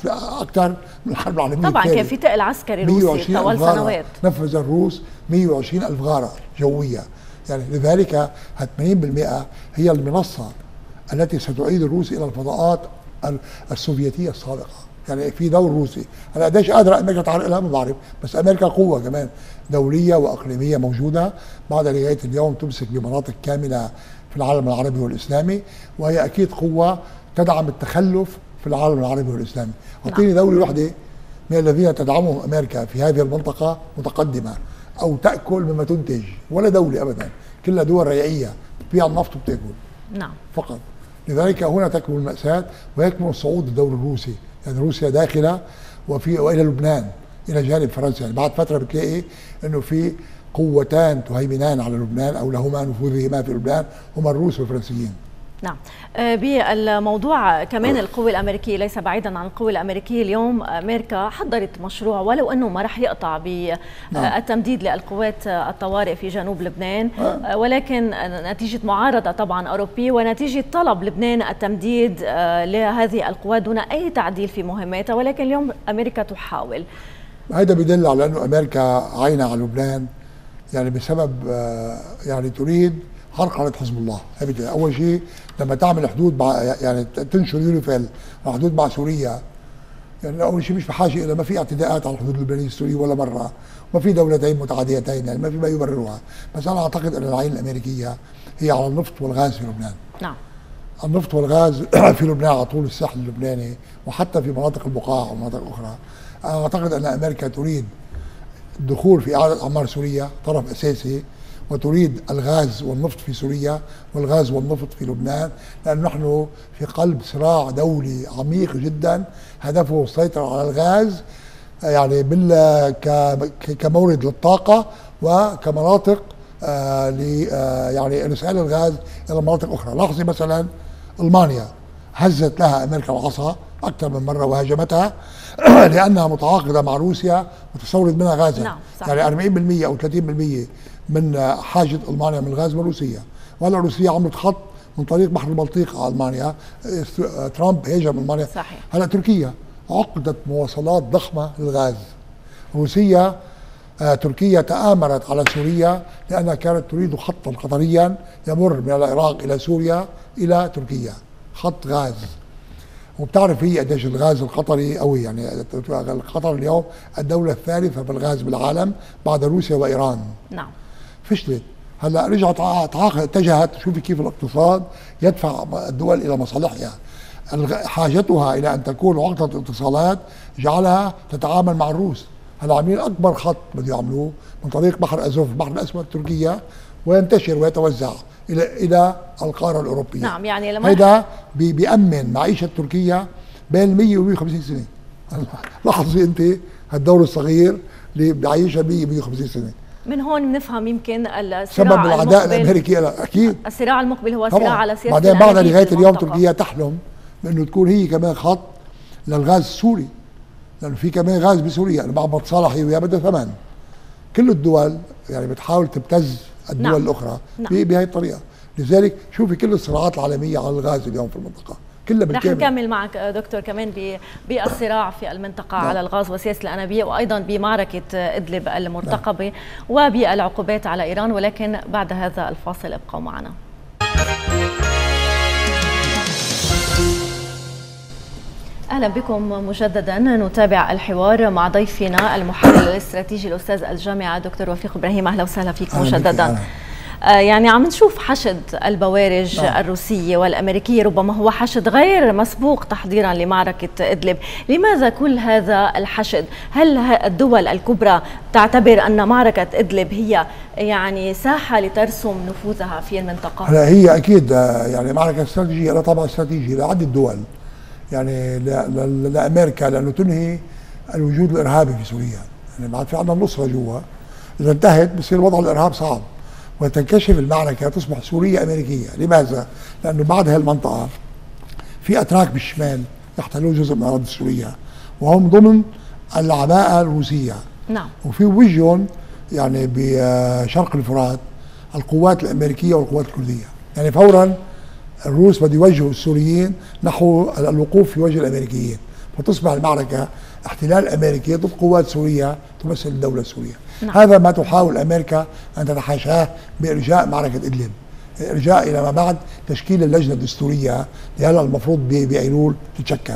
اكثر من الحرب العالميه. طبعا كان في تقل عسكري روسي طوال سنوات. نفذ الروس 120,000 غاره جويه. يعني لذلك 80% هي المنصه التي ستعيد الروس الى الفضاءات السوفيتيه السابقه. يعني في دور روسي. هلا قديش قادره امريكا تعرق لها ما بعرف، بس امريكا قوه كمان دوليه واقليميه موجوده بعد لغايه اليوم تمسك بمناطق كامله في العالم العربي والاسلامي، وهي اكيد قوه تدعم التخلف في العالم العربي والاسلامي. اعطيني دوله واحده من الذين تدعمهم امريكا في هذه المنطقه متقدمه او تاكل مما تنتج، ولا دوله ابدا، كلها دول ريعيه بتبيع النفط وبتاكل. نعم. فقط. لذلك هنا تكمن المأساة ويكمن صعود الدور الروسي. يعني روسيا داخله والى لبنان الى جانب فرنسا. يعني بعد فتره بتلاقي انه في قوتان تهيمنان على لبنان او لهما نفوذهما في لبنان، هما الروس والفرنسيين. نعم. بالموضوع كمان القوة الأمريكية ليس بعيدا عن القوة الأمريكية، اليوم أمريكا حضرت مشروع ولو أنه ما رح يقطع بالتمديد للقوات الطوارئ في جنوب لبنان، ولكن نتيجة معارضة طبعا أوروبية ونتيجة طلب لبنان التمديد لهذه القوات دون أي تعديل في مهماتها، ولكن اليوم أمريكا تحاول. هذا بدل على أنه أمريكا عاينة على لبنان، يعني بسبب يعني تريد عرقلة حزب الله. اول شيء لما تعمل حدود مع يعني تنشر يونيفيل على حدود مع سوريا، يعني اول شيء مش بحاجه الى ما في اعتداءات على الحدود اللبنانيه السوريه ولا مره، ما في دولتين متعاديتين، يعني ما في ما يبررها، بس انا اعتقد ان العين الامريكيه هي على النفط والغاز في لبنان. نعم. النفط والغاز في لبنان على طول الساحل اللبناني وحتى في مناطق البقاع ومناطق اخرى. انا اعتقد ان امريكا تريد الدخول في اعاده اعمار سوريا طرف اساسي، وتريد الغاز والنفط في سوريا والغاز والنفط في لبنان، لأن نحن في قلب صراع دولي عميق جدا هدفه السيطرة على الغاز، يعني كمورد للطاقة وكمناطق يعني إرسال الغاز إلى مناطق أخرى. لاحظي مثلا ألمانيا هزت لها أمريكا العصا اكثر من مره وهاجمتها لانها متعاقده مع روسيا وتستورد منها غازا. نعم يعني 40% او 30% من حاجه المانيا من الغاز من روسيا. وهلا روسيا عملت خط من طريق بحر البلطيق على المانيا. ترامب هاجم المانيا. صحيح. هلا تركيا عقدت مواصلات ضخمه للغاز. روسيا تركيا تآمرت على سوريا لأنها كانت تريد خطا قطريا يمر من العراق إلى سوريا إلى تركيا، خط غاز. وبتعرف هي قديش الغاز القطري قوي، يعني قطر اليوم الدولة الثالثة في الغاز بالعالم بعد روسيا وإيران. نعم. فشلت. هلا رجعت اتجهت، شوفي كيف الاقتصاد يدفع الدول إلى مصالحها. حاجتها إلى أن تكون عقدة اتصالات جعلها تتعامل مع الروس. هلا عاملين اكبر خط بده يعملوه من طريق بحر ازوف البحر الاسود تركيا وينتشر ويتوزع الى القاره الاوروبيه. نعم. يعني لما هيدا بيأمن معيشه تركيا بين 100 و 150 سنه. لاحظي انت هالدور الصغير اللي بيعيشها 100 150 سنه. من هون بنفهم يمكن الصراع سبب العداء الامريكي. اكيد الصراع المقبل هو صراع على سياسه بعدين بعدها لغايه اليوم تركيا تحلم بانه تكون هي كمان خط للغاز السوري، لانه في كمان غاز بسوريا، يعني بعد ما تصالح هي وياه بدها ثمن. كل الدول يعني بتحاول تبتز الدول نعم. الاخرى نعم. بهي الطريقه. لذلك شوفي كل الصراعات العالميه على الغاز اليوم في المنطقه كلها بالكامل. رح نكمل معك دكتور كمان بالصراع في المنطقه نعم. على الغاز وسياسه الانابيب، وايضا بمعركه ادلب المرتقبه. نعم. وبالعقوبات على ايران، ولكن بعد هذا الفاصل ابقوا معنا. أهلا بكم مجددا. نتابع الحوار مع ضيفنا المحلل الاستراتيجي الأستاذ الجامعة دكتور وفيق إبراهيم. أهلا وسهلا فيك مجددا. يعني عم نشوف حشد البوارج الروسية والأمريكية، ربما هو حشد غير مسبوق تحضيرا لمعركة إدلب. لماذا كل هذا الحشد؟ هل الدول الكبرى تعتبر أن معركة إدلب هي يعني ساحة لترسم نفوذها في المنطقة؟ هلا هي أكيد يعني معركة استراتيجية، لا طبعا استراتيجية لعدة دول، يعني لامريكا لانه تنهي الوجود الارهابي في سوريا. يعني بعد في عندنا النصره جوا، اذا انتهت بصير وضع الارهاب صعب وتنكشف المعركه تصبح سوريا امريكيه. لماذا؟ لانه بعد هالمنطقه في اتراك بالشمال يحتلون جزء من اراضي سوريا وهم ضمن العباءه الروسيه. نعم. وفي وجههم يعني بشرق الفرات القوات الامريكيه والقوات الكرديه. يعني فورا الروس بده يوجهوا السوريين نحو الوقوف في وجه الامريكيين، فتصبح المعركه احتلال امريكي ضد قوات سوريا تمثل الدوله السوريه. نعم. هذا ما تحاول امريكا ان تتحاشاه بارجاء معركه ادلب، ارجاء الى ما بعد تشكيل اللجنه الدستوريه اللي هلا المفروض بايلول تتشكل.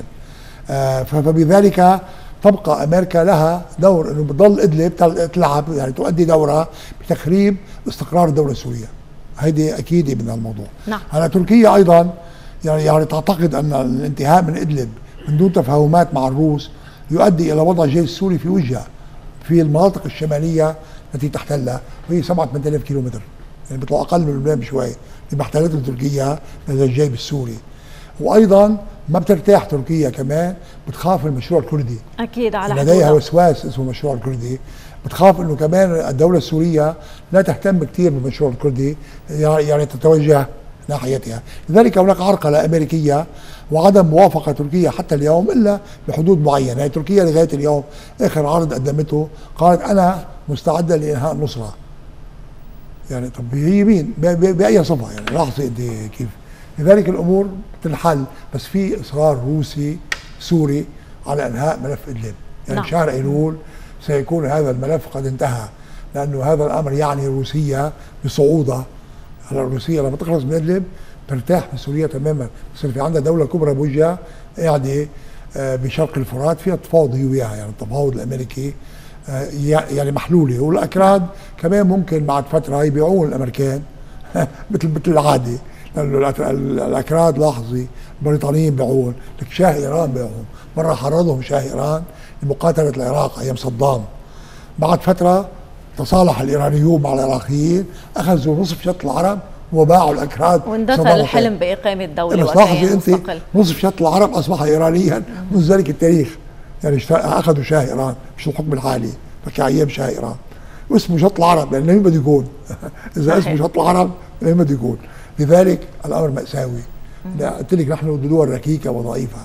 فبذلك تبقى امريكا لها دور انه بتضل ادلب تلعب، يعني تؤدي دورها بتخريب استقرار الدوله السوريه. هيدي اكيد من الموضوع. نعم. هلا تركيا ايضا يعني تعتقد ان الانتهاء من ادلب من دون تفاهمات مع الروس يؤدي الى وضع جيش سوري في وجهها في المناطق الشماليه التي تحتلها، وهي 7-8000 كيلومتر، يعني بيطلعوا اقل من لبنان بشوي اللي احتلته تركيا هذا الجيب السوري. وايضا ما بترتاح تركيا، كمان بتخاف المشروع الكردي. اكيد على لديها وسواس اسمه المشروع الكردي، بتخاف انه كمان الدوله السوريه لا تهتم كثير بالمشروع الكردي، يعني تتوجه ناحيتها. لذلك هناك عرقله امريكيه وعدم موافقه تركيا حتى اليوم الا بحدود معينه. يعني تركيا لغايه اليوم اخر عرض قدمته قالت انا مستعده لانهاء النصره. يعني طب هي مين؟ باي صفه؟ يعني لاحظي انت كيف. لذلك الامور بتنحل، بس في اصرار روسي سوري على انهاء ملف ادلب. يعني نعم. شهر ايلول سيكون هذا الملف قد انتهى، لانه هذا الامر يعني روسيا بصعوده. على روسيا لما تخلص من ادلب ترتاح من سوريا تماما، بصير في عندها دوله كبرى بوجهها قاعده بشرق الفرات فيها تفاوض هي وياها. يعني التفاوض الامريكي يعني محلوله، والاكراد كمان ممكن بعد فتره يبيعون الامريكان مثل العاده، لانه الاكراد لاحظي البريطانيين بيعون لك شاه ايران بيعون. مره حرضهم شاه ايران لمقاتله العراق ايام صدام، بعد فتره تصالح الايرانيون مع العراقيين، اخذوا نصف شط العرب وباعوا الاكراد واندثر الحلم باقامه دوله بس لاحظي انت نصف شط العرب اصبح ايرانيا منذ ذلك التاريخ. يعني اخذوا شاه ايران مش الحكم الحالي، فكان ايام شاه ايران واسمه شط العرب لانه مين بده يكون؟ اذا اسمه شط العرب مين بده يكون؟ لذلك الامر ماساوي. قلت لك نحن دول ركيكه وضعيفه،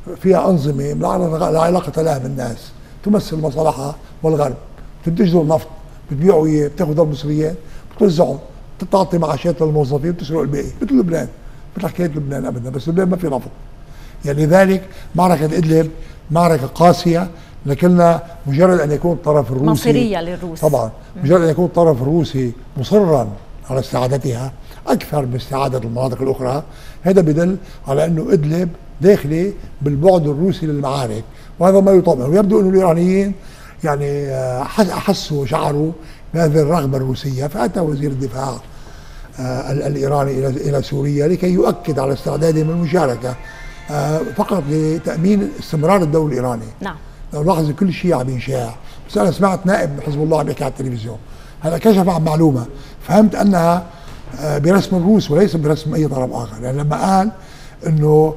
فيها أنظمة لا علاقة لها بالناس، تمثل مصالحها والغرب، تنتج له النفط، بتبيعه إياه، بتاخذ المصريين بتوزعه، بتعطي معاشات للموظفين، بتسرق الباقي، مثل لبنان، مثل حكاية لبنان أبدا، بس لبنان ما في نفط. يعني لذلك معركة إدلب معركة قاسية، لكنها مجرد أن يكون الطرف الروسي مصيرية للروس طبعا، مجرد أن يكون الطرف الروسي مصرا على استعادتها أكثر من استعادة المناطق الأخرى، هذا بدل على أنه إدلب داخلي بالبعد الروسي للمعارك، وهذا ما يطمئن. ويبدو أن الإيرانيين يعني حسوا وشعروا بهذه الرغبة الروسية، فأتى وزير الدفاع الإيراني إلى سوريا لكي يؤكد على استعداده من المشاركة فقط لتأمين استمرار الدولة الإيراني. نعم. لو لاحظ كل شيء عم ينشاع، بس أنا سمعت نائب من حزب الله عم يحكي على التلفزيون، هلا كشف عن معلومة فهمت أنها برسم الروس وليس برسم أي طرف آخر. يعني لما قال أنه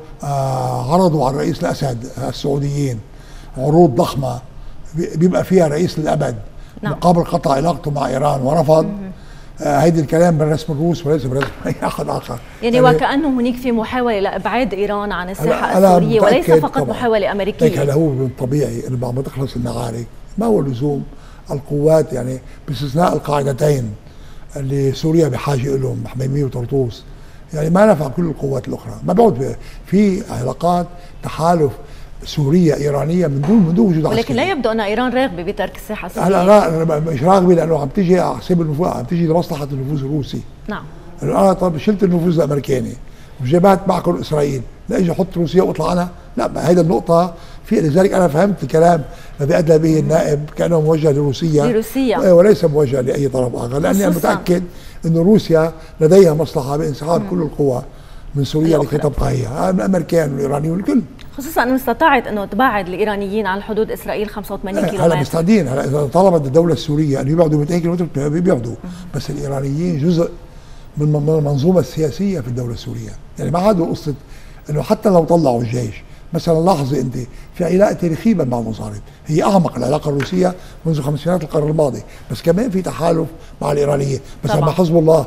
عرضوا على الرئيس الأسد السعوديين عروض ضخمة بيبقى فيها رئيس للأبد مقابل قطع علاقته مع إيران ورفض، هيدي الكلام بالرسم الروس وليس برسم اي احد اخر. يعني وكانه هناك في محاوله لابعاد ايران عن الساحه السوريه وليس فقط طبعا محاوله امريكيه. هيك هلا هو من الطبيعي انه بعد ما تخلص المعارك ما هو لزوم القوات، يعني باستثناء القاعدتين اللي سوريا بحاجه لهم محميميه وطرطوس، يعني ما نفع كل القوات الاخرى. ما بعد في علاقات تحالف سورية إيرانية من دون وجود عسكري، ولكن لا يبدو أن إيران راغبة بترك الساحة السورية. لا مش راغبة، لأنه عم تيجي على حساب النفوذ، عم تيجي لمصلحة النفوذ الروسي. نعم. أنا طب شلت النفوذ الأمريكاني وجابت معكم إسرائيل، لا أجي أحط روسيا وأطلع أنا؟ لا، هيدا النقطة في. لذلك أنا فهمت الكلام الذي أدلى به النائب كأنه موجه لروسيا وليس موجه لأي طرف آخر، لأني أنا متأكد أن روسيا لديها مصلحة بانسحاب كل القوى من سوريا لكي تبقى هي، الأمريكان والإيرانيين والكل، خصوصا انه استطاعت انه تبعد الايرانيين عن حدود اسرائيل 85 كيلومتر. هلا مستعدين، هلا اذا طلبت الدوله السوريه ان يبعدوا 200 كيلومتر بيبعدوا، بس الايرانيين جزء من المنظومه السياسيه في الدوله السوريه، يعني ما عادوا قصه انه حتى لو طلعوا الجيش. مثلا لاحظي انت في علاقه تاريخيه بعضهم صارت، هي اعمق العلاقه الروسيه منذ خمسينات القرن الماضي، بس كمان في تحالف مع الايرانيين، بس مع حزب الله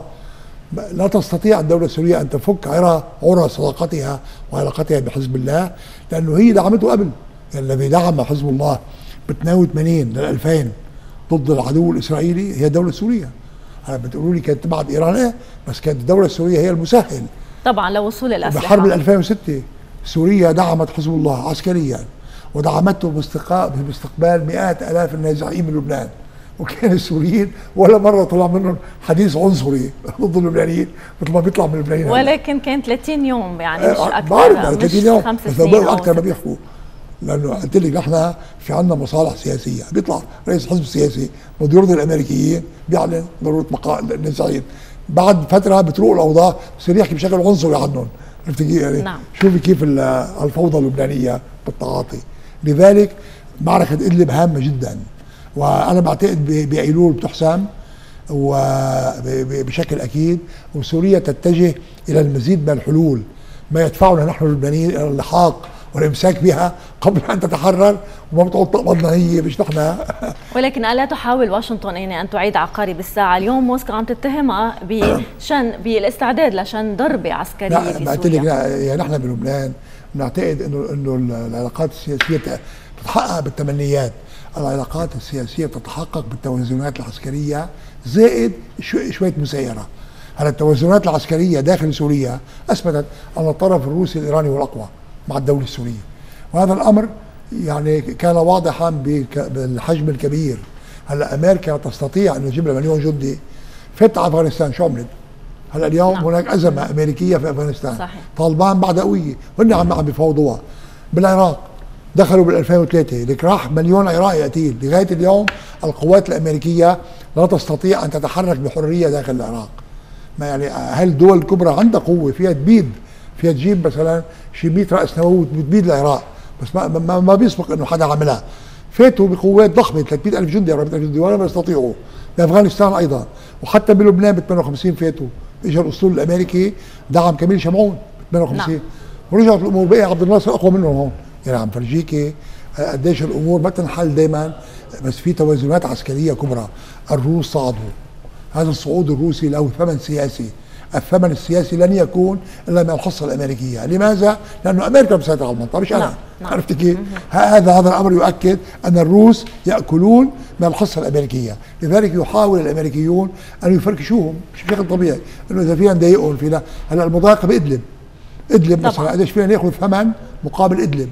لا تستطيع الدولة السورية أن تفك عرى صداقتها وعلاقتها بحزب الله، لأنه هي دعمته قبل. يعني الذي دعم حزب الله ب 82 لل 2000 ضد العدو الإسرائيلي هي الدولة السورية. هلا بتقولوا لي كانت تبعد إيران، إيه؟ بس كانت الدولة السورية هي المسهل طبعا لوصول الأسلحة. بحرب 2006 سوريا دعمت حزب الله عسكريا ودعمته باستقبال مئات آلاف النازحين من لبنان، وكان السوريين ولا مره طلع منهم حديث عنصري ضد اللبنانيين مثل ما بيطلع من اللبنانيين، ولكن كان 30 يوم يعني مش اكثر، بعرف 30 يوم 5 بس سنين اكثر ما بيحكوا، لانه قلت لك نحن في عندنا مصالح سياسيه. بيطلع رئيس حزب سياسي بده يرضي الامريكيين بيعلن ضروره بقاء النازحين، بعد فتره بتروق الاوضاع بصير يحكي بشكل عنصري عنهم. عرفت كيف؟ يعني نعم. شوفي كيف الفوضى اللبنانيه بالتعاطي. لذلك معركه ادلب هامه جدا، وانا بعتقد بايلول بتحسم وبشكل اكيد، وسوريا تتجه الى المزيد من الحلول ما يدفعنا نحن اللبنانيين الى اللحاق والامساك بها قبل ان تتحرر، وما بتقعد تقبضنا هي مش نحن. ولكن الا تحاول واشنطن يعني ان تعيد عقارب الساعه؟ اليوم موسكو عم تتهمها بالاستعداد لشن ضربه عسكريه في سوريا. قلت لك يعني نحن بلبنان بنعتقد انه العلاقات السياسيه تتحقق بالتمنيات، العلاقات السياسية تتحقق بالتوازنات العسكرية زائد شوية مسايرة. هلا التوازنات العسكرية داخل سوريا أثبتت أن الطرف الروسي الإيراني هو الأقوى مع الدولة السورية، وهذا الأمر يعني كان واضحا بالحجم الكبير. هلا أمريكا تستطيع أن تجيب لها مليون جندي فت أفغانستان، شو عملت؟ هلا اليوم هناك أزمة أمريكية في أفغانستان. صحيح. طالبان بعد قوية هن عم بيفاوضوها. بالعراق دخلوا بال 2003 لك راح مليون عراقي قتيل، لغايه اليوم القوات الامريكيه لا تستطيع ان تتحرك بحريه داخل العراق. ما يعني هل الدول الكبرى عندها قوه فيها تبيد، فيها تجيب مثلا شي 100 راس نووي بتبيد العراق، بس ما بيسبق انه حدا عملها. فاتوا بقوات ضخمه 300,000 جندي 400,000 جندي ولا بيستطيعوا. بافغانستان ايضا، وحتى بلبنان ب 58 فاتوا، اجى الاسطول الامريكي دعم كميل شمعون ب 58. نعم. ورجعت الامور بقي عبد الناصر اقوى منهم هون. يعني عم فرجيكي قديش الامور ما تنحل دائما، بس في توازنات عسكريه كبرى. الروس صعدوا، هذا الصعود الروسي له ثمن سياسي، الثمن السياسي لن يكون الا من الحصه الامريكيه. لماذا؟ لانه امريكا مسيطره على المنطقه مش انا. نعم. عرفت كيف؟ هذا الامر يؤكد ان الروس ياكلون من الحصه الامريكيه، لذلك يحاول الامريكيون ان يفركشوهم بشكل طبيعي، انه اذا فينا نضايقهم فينا. هلا المضايقه بادلب، ادلب مثلا قديش فينا ناخذ ثمن مقابل ادلب.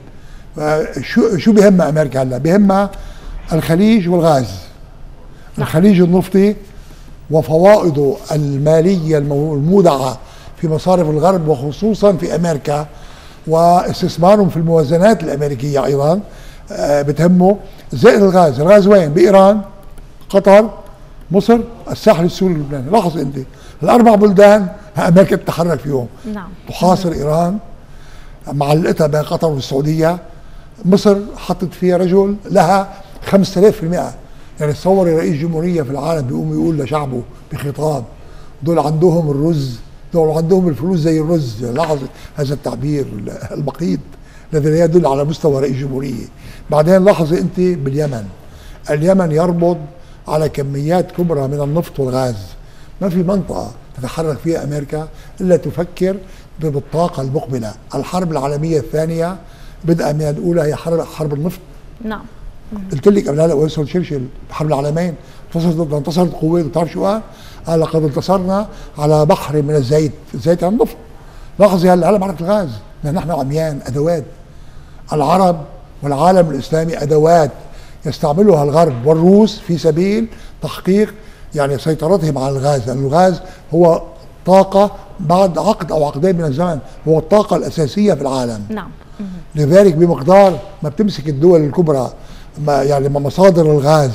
شو بهمها امريكا هلا؟ بهمها الخليج والغاز. الخليج النفطي وفوائده الماليه المودعه في مصارف الغرب وخصوصا في امريكا، واستثمارهم في الموازنات الامريكيه ايضا بتهمه. زائد الغاز، الغاز وين؟ بايران، قطر، مصر، الساحل السوري، اللبناني. لاحظ انت الاربع بلدان امريكا تتحرك فيهم. نعم. تحاصر ايران، معلقتها بين قطر والسعوديه. مصر حطت فيها رجل لها 5000%. يعني تصوري رئيس جمهوريه في العالم بيقوم يقول لشعبه بخطاب دول عندهم الرز، دول عندهم الفلوس زي الرز. لاحظ هذا التعبير البقيت الذي لا يدل على مستوى رئيس جمهوريه. بعدين لاحظي انت باليمن، اليمن يربط على كميات كبرى من النفط والغاز. ما في منطقه تتحرك فيها امريكا الا تفكر بالطاقه المقبله. الحرب العالميه الثانيه بدأ من الاولى هي حرب النفط. نعم. قلت لك قبل هلا وينستون تشرشل بحرب العالمين انتصرت القوات، وتعرف شو قال؟ قال لقد انتصرنا على بحر من الزيت، الزيت عن النفط. لاحظي هلا معركه الغاز، نحن عميان ادوات. العرب والعالم الاسلامي ادوات يستعملها الغرب والروس في سبيل تحقيق يعني سيطرتهم على الغاز، لأن الغاز هو طاقه بعد عقد او عقدين من الزمن هو الطاقه الاساسيه في العالم. نعم. لذلك بمقدار ما بتمسك الدول الكبرى يعني مصادر الغاز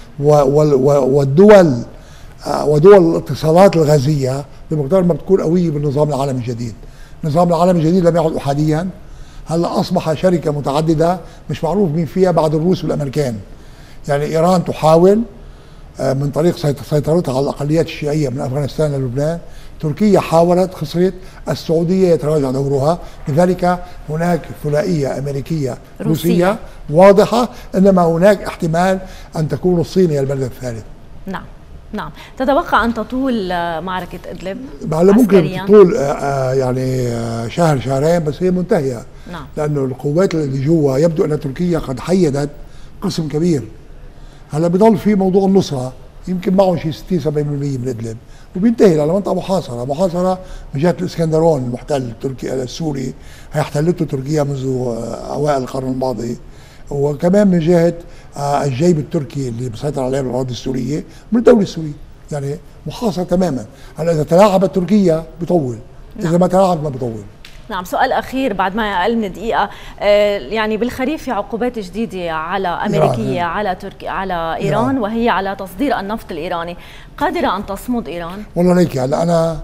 والدول ودول الاتصالات الغازيه، بمقدار ما بتكون قويه بالنظام العالمي الجديد. النظام العالمي الجديد لم يعد احاديا، هلا اصبح شركه متعدده مش معروف مين فيها بعد الروس والامريكان. يعني ايران تحاول من طريق سيطرتها على الاقليات الشيعيه من افغانستان للبنان. تركيا حاولت، خسرت. السعوديه يتراجع دورها. لذلك هناك ثنائيه امريكيه روسيه واضحه، انما هناك احتمال ان تكون الصين هي البلد الثالث. نعم. نعم. تتوقع ان تطول معركه ادلب؟ ممكن تطول يعني شهر شهرين، بس هي منتهيه. نعم. لانه القوات اللي جوا يبدو ان تركيا قد حيدت قسم كبير. هلا بضل في موضوع النصره، يمكن معهم شيء 60-70% من ادلب، وبينتهي على منطقه محاصره من جهه الاسكندرون المحتل التركي السوري، هي احتلته تركيا منذ اوائل القرن الماضي، وكمان من جهه الجيب التركي اللي مسيطر عليه الاراضي السوريه من الدوله السوريه، يعني محاصره تماما. هلا اذا تلاعبت تركيا بيطول، اذا ما تلاعبت ما بيطول. نعم. سؤال أخير بعد ما أقل من دقيقة، يعني بالخريف في عقوبات جديدة على أمريكية على على إيران، وهي على تصدير النفط الإيراني. قادرة أن تصمد إيران؟ والله ليك هلا أنا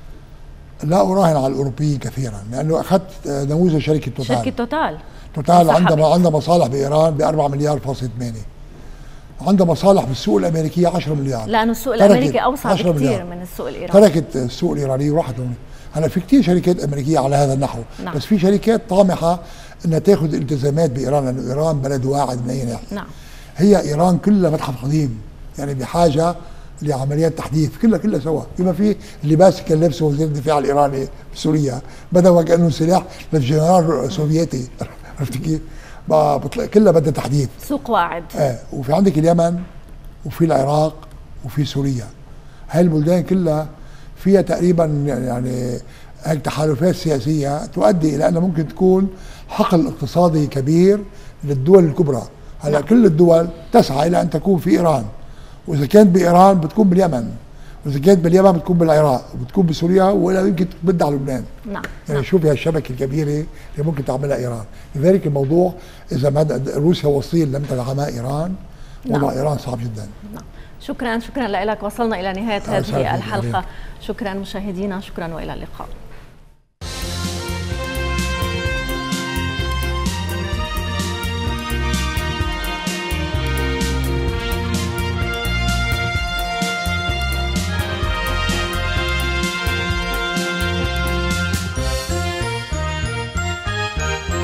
لا أراهن على الأوروبيين كثيرا، لأنه أخذت نموذج شركة توتال عندها مصالح بإيران ب 4 مليار فاصل 8. عندها مصالح بالسوق الأمريكية 10 مليار. لأنه السوق الأمريكي أوسع بكثير من السوق الإيراني. تركت السوق الإيراني وراحت هون. هلا في كثير شركات امريكيه على هذا النحو. نعم. بس في شركات طامحه انها تاخذ التزامات بايران، لانه ايران بلد واعد من اي ناحيه. نعم. هي ايران كلها متحف قديم، يعني بحاجه لعمليات تحديث كلها سوا. بما فيه اللباس كان لابسه وزير الدفاع الايراني بسوريا، بدا وكانه سلاح للجنرال السوفيتي. عرفت كيف؟ كلها بدها تحديث. سوق واعد. وفي عندك اليمن وفي العراق وفي سوريا. هاي البلدان كلها فيها تقريبا يعني هيك تحالفات سياسيه تؤدي الى انه ممكن تكون حقل اقتصادي كبير للدول الكبرى. هلا كل الدول تسعى الى ان تكون في ايران، واذا كانت بايران بتكون باليمن، واذا كانت باليمن بتكون بالعراق، وبتكون بسوريا، ولا يمكن تبد على لبنان. نعم. يعني شوفي هالشبكه الكبيره اللي ممكن تعملها ايران. لذلك الموضوع اذا ما روسيا وصيل لم تدعمها ايران، وضع ايران صعب جدا. نعم. شكرا لك. وصلنا إلى نهاية هذه الحلقة. شكرا مشاهدينا، شكرا وإلى اللقاء.